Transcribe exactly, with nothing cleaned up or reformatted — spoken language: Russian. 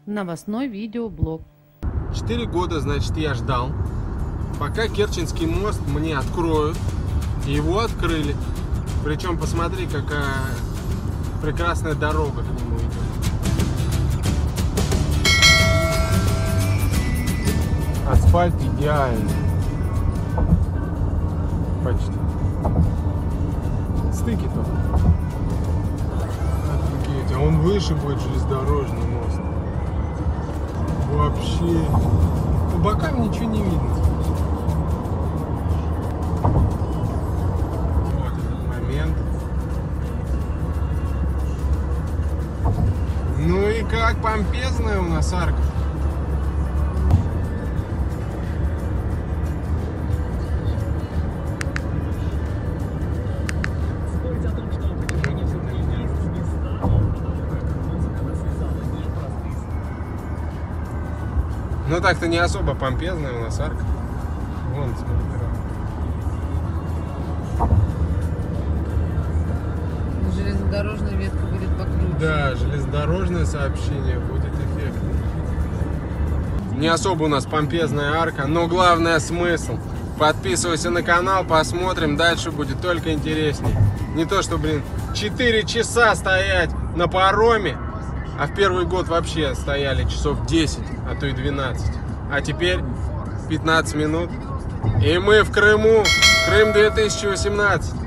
Новостной видеоблог. Четыре года, значит, я ждал, пока Керченский мост мне откроют. И его открыли. Причем посмотри, какая прекрасная дорога к нему идет. Асфальт идеальный. Почти. Стыки только. Офигеть, а он выше будет, железнодорожный мост. Вообще. По бокам ничего не видно. Вот этот момент. Ну и как помпезная у нас арка. Ну так-то не особо помпезная у нас арка. Вон, смотри. Железнодорожная ветка будет покруче. Да, железнодорожное сообщение будет эффектно. Не особо у нас помпезная арка, но главное смысл. Подписывайся на канал, посмотрим, дальше будет только интересней. Не то, что, блин, четыре часа стоять на пароме. А в первый год вообще стояли часов десять, а то и двенадцать. А теперь пятнадцать минут. И мы в Крыму. Крым две тысячи восемнадцать.